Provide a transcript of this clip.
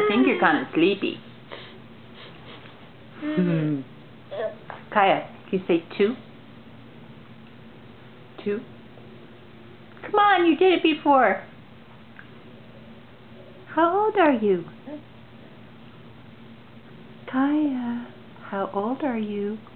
think you're kind of sleepy. Kaya, can you say 2? 2? Come on, you did it before. How old are you? Kaya, how old are you?